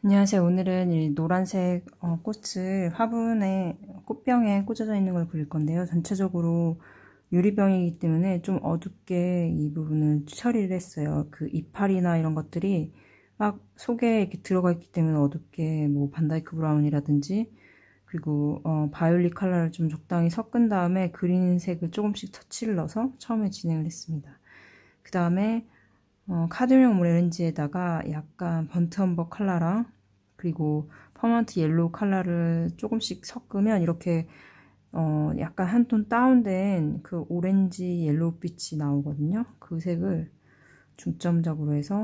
안녕하세요. 오늘은 이 노란색 꽃을 화분에 꽃병에 꽂아져 있는 걸 그릴 건데요. 전체적으로 유리병이기 때문에 좀 어둡게 이 부분을 처리를 했어요. 그 이파리나 이런 것들이 막 속에 이렇게 들어가 있기 때문에 어둡게 뭐 반다이크 브라운이라든지 그리고 바이올릿 컬러를 좀 적당히 섞은 다음에 그린 색을 조금씩 터치를 넣어서 처음에 진행을 했습니다. 그 다음에 카드뮴 오렌지에다가 약간 번트엄버 컬러랑 그리고 퍼먼트 옐로우 컬러를 조금씩 섞으면 이렇게 약간 한 톤 다운된 그 오렌지 옐로우 빛이 나오거든요. 그 색을 중점적으로 해서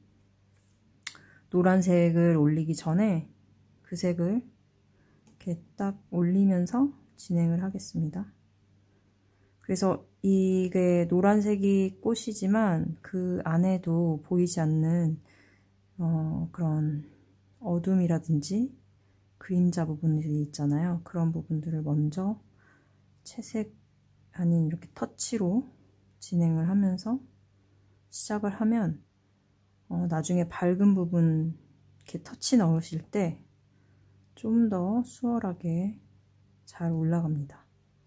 노란색을 올리기 전에 그 색을 이렇게 딱 올리면서 진행을 하겠습니다. 그래서 이게 노란색이 꽃이지만 그 안에도 보이지 않는 그런 어둠이라든지 그림자 부분들이 있잖아요. 그런 부분들을 먼저 채색 아닌 이렇게 터치로 진행을 하면서 시작을 하면 나중에 밝은 부분 이렇게 터치 넣으실 때 좀 더 수월하게 잘 올라갑니다.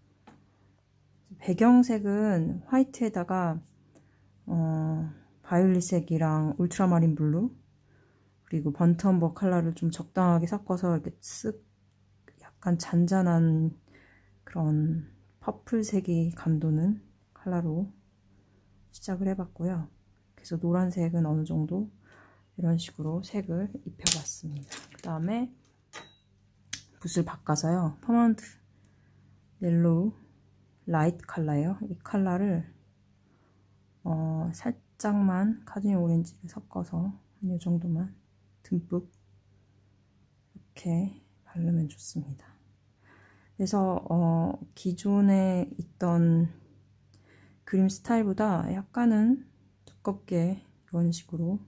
배경색은 화이트에다가 바이올릿색이랑 울트라마린 블루 그리고 번트엄버 컬러를 좀 적당하게 섞어서 이렇게 쓱 약간 잔잔한 그런 퍼플색이 감도는 컬러로 시작을 해봤고요. 그래서 노란색은 어느 정도 이런 식으로 색을 입혀봤습니다. 그 다음에 붓을 바꿔서요. 퍼먼트 옐로우 라이트 컬러예요. 이 컬러를 살짝만 카드뮴 오렌지를 섞어서 한 이 정도만 듬뿍 이렇게 바르면 좋습니다. 그래서 기존에 있던 그림 스타일보다 약간은 두껍게 이런 식으로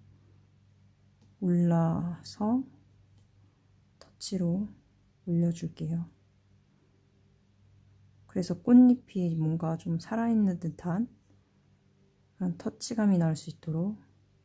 올라서 터치로 올려줄게요. 그래서 꽃잎이 뭔가 좀 살아있는 듯한 그런 터치감이 날 수 있도록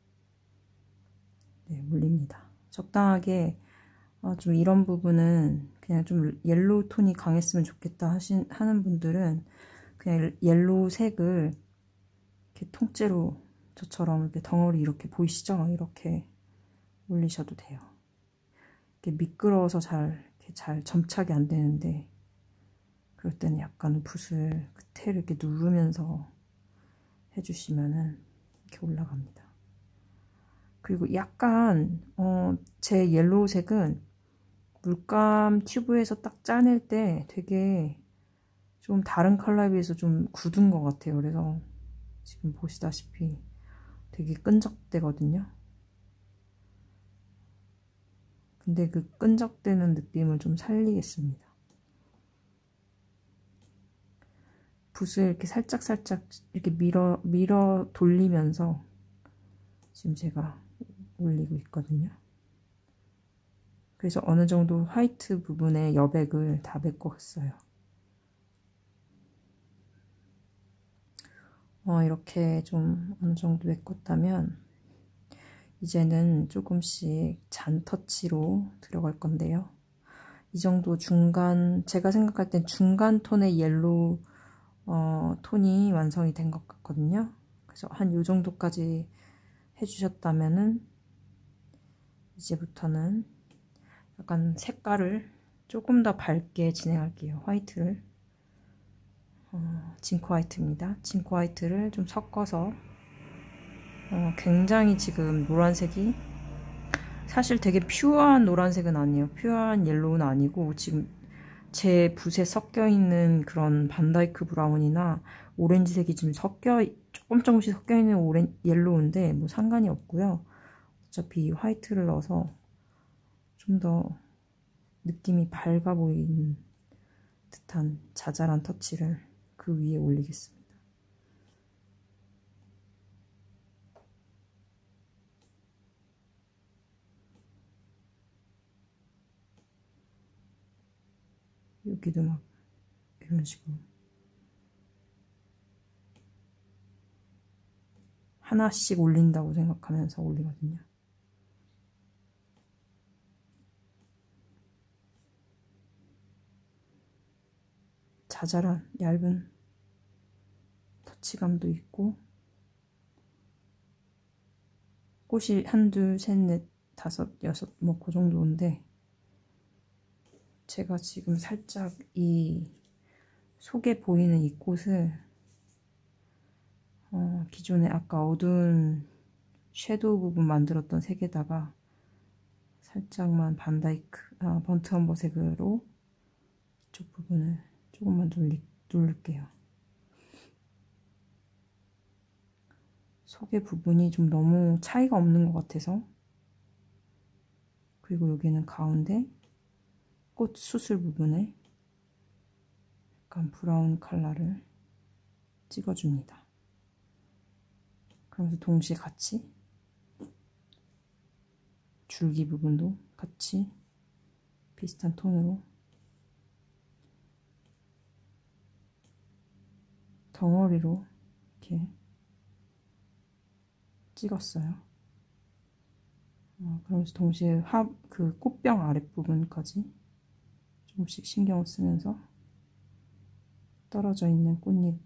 올립니다. 적당하게 좀 이런 부분은 그냥 좀 옐로우 톤이 강했으면 좋겠다 하는 분들은 그냥 옐로우 색을 이렇게 통째로 저처럼 이렇게 덩어리 이렇게 보이시죠? 이렇게 올리셔도 돼요. 이렇게 미끄러워서 이렇게 잘 점착이 안 되는데 그럴 때는 약간 붓을 끝에 이렇게 누르면서 해주시면은 이렇게 올라갑니다. 그리고 약간 제 옐로우 색은 물감 튜브에서 딱 짜낼 때 되게 좀 다른 컬러에 비해서 좀 굳은 것 같아요. 그래서 지금 보시다시피 되게 끈적대거든요. 근데 그 끈적대는 느낌을 좀 살리겠습니다. 붓을 이렇게 살짝 이렇게 밀어 돌리면서 지금 제가 올리고 있거든요. 그래서 어느 정도 화이트 부분의 여백을 다 메꿔갔어요. 이렇게 좀 어느 정도 메꿨다면 이제는 조금씩 잔 터치로 들어갈 건데요. 이 정도 중간, 제가 생각할 땐 중간 톤의 옐로우 톤이 완성이 된 것 같거든요. 그래서 한 요 정도까지 해주셨다면은 이제부터는 약간 색깔을 조금 더 밝게 진행할게요. 화이트를 징크 화이트입니다. 징크 화이트를 좀 섞어서 굉장히 지금 노란색이 사실 되게 퓨어한 노란색은 아니에요. 퓨어한 옐로우는 아니고 지금 제 붓에 섞여 있는 그런 반다이크 브라운이나 오렌지색이 지금 조금씩 섞여 있는 옐로우인데 뭐 상관이 없고요. 어차피 화이트를 넣어서 좀 더 느낌이 밝아 보이는 듯한 자잘한 터치를 그 위에 올리겠습니다. 여기도 막 이런 식으로 하나씩 올린다고 생각하면서 올리거든요. 자잘한 얇은 터치감도 있고, 꽃이 한둘 셋넷 다섯 여섯 뭐 그 정도인데, 제가 지금 살짝 이 속에 보이는 이 꽃을 기존에 아까 어두운 섀도우 부분 만들었던 색에다가 살짝만 번트 험버색으로 이쪽 부분을 조금만 누를게요. 속의 부분이 좀 너무 차이가 없는 것 같아서. 그리고 여기는 가운데 꽃 수술 부분에 약간 브라운 컬러를 찍어줍니다. 그러면서 동시에 같이 줄기 부분도 같이 비슷한 톤으로, 덩어리로 이렇게 찍었어요. 그러면서 동시에 그 꽃병 아랫부분까지 조금씩 신경을 쓰면서 떨어져 있는 꽃잎,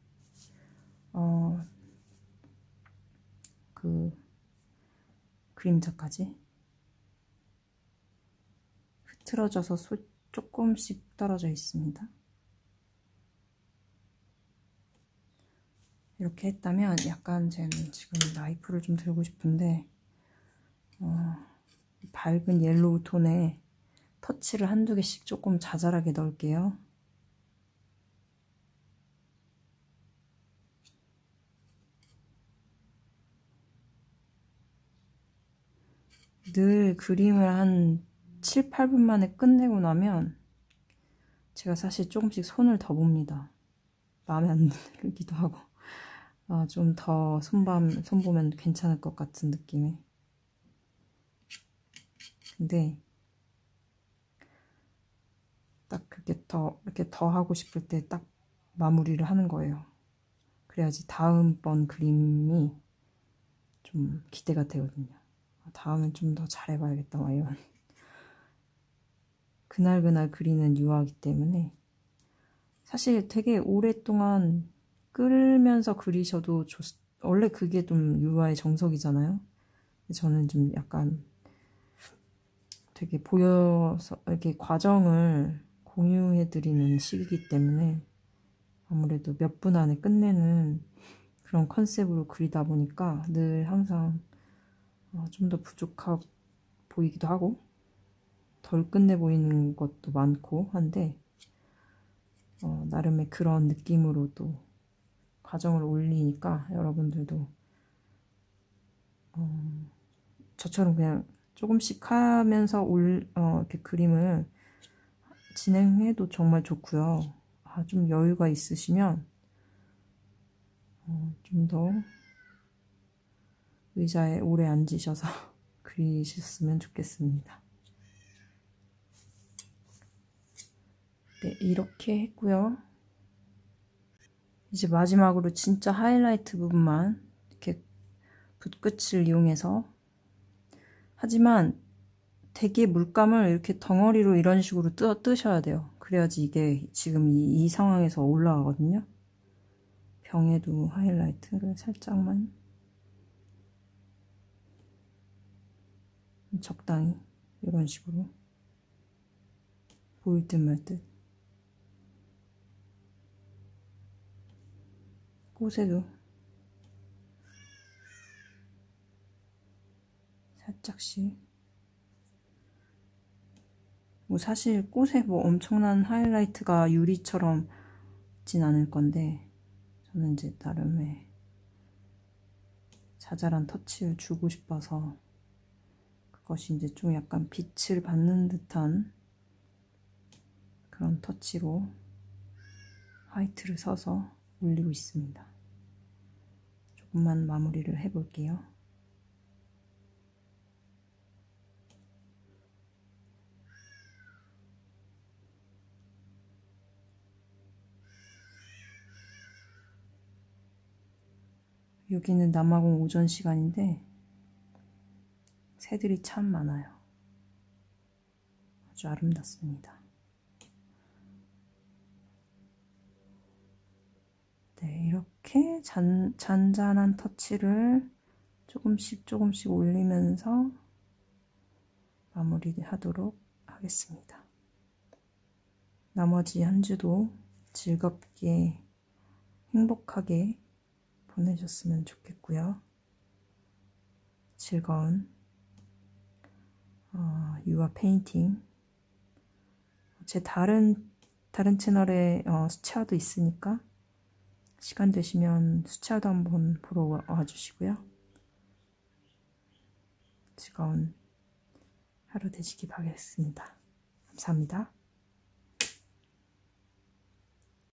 그 그림자까지 흐트러져서 조금씩 떨어져 있습니다. 이렇게 했다면 약간 쟤는 지금 나이프를 좀 들고 싶은데 밝은 옐로우 톤에 터치를 한두 개씩 조금 자잘하게 넣을게요. 늘 그림을 한 7, 8분 만에 끝내고 나면 제가 사실 조금씩 손을 더 봅니다. 마음에 안 들기도 하고 좀 더 손보면 괜찮을 것 같은 느낌에. 근데 딱 이렇게 더 하고 싶을 때 딱 마무리를 하는 거예요. 그래야지 다음번 그림이 좀 기대가 되거든요. 다음엔 좀 더 잘해봐야겠다, 막 이런. 그날그날 그리는 유화이기 때문에 사실 되게 오랫동안 끌면서 그리셔도 원래 그게 좀 유화의 정석이잖아요. 저는 좀 약간 되게 보여서 이렇게 과정을 공유해드리는 시기이기 때문에 아무래도 몇 분 안에 끝내는 그런 컨셉으로 그리다 보니까 늘 항상 좀 더 부족하 보이기도 하고 덜 끝내 보이는 것도 많고 한데 나름의 그런 느낌으로 또 과정을 올리니까 여러분들도 저처럼 그냥 조금씩 하면서 이렇게 그림을 진행해도 정말 좋고요. 좀 여유가 있으시면 좀 더 의자에 오래 앉으셔서 그리셨으면 좋겠습니다. 네, 이렇게 했고요. 이제 마지막으로 진짜 하이라이트 부분만 이렇게 붓끝을 이용해서, 하지만 되게 물감을 이렇게 덩어리로 이런 식으로 뜨셔야 돼요. 그래야지 이게 지금 이 상황에서 올라가거든요. 병에도 하이라이트를 살짝만 적당히 이런 식으로 보일 듯 말 듯. 꽃에도 살짝씩. 뭐 사실 꽃에 뭐 엄청난 하이라이트가 유리처럼 있진 않을 건데 저는 이제 나름의 자잘한 터치를 주고 싶어서 그것이 이제 좀 약간 빛을 받는 듯한 그런 터치로 화이트를 써서 올리고 있습니다. 조금만 마무리를 해볼게요. 여기는 남아공 오전 시간인데 새들이 참 많아요. 아주 아름답습니다. 이렇게 잔잔한 터치를 조금씩 올리면서 마무리하도록 하겠습니다. 나머지 한 주도 즐겁게 행복하게 보내셨으면 좋겠고요. 즐거운 유아 페인팅, 제 다른 채널에 수채화도 있으니까 시간 되시면 수채화도 한번 보러 와주시고요. 즐거운 하루 되시기 바라겠습니다. 감사합니다.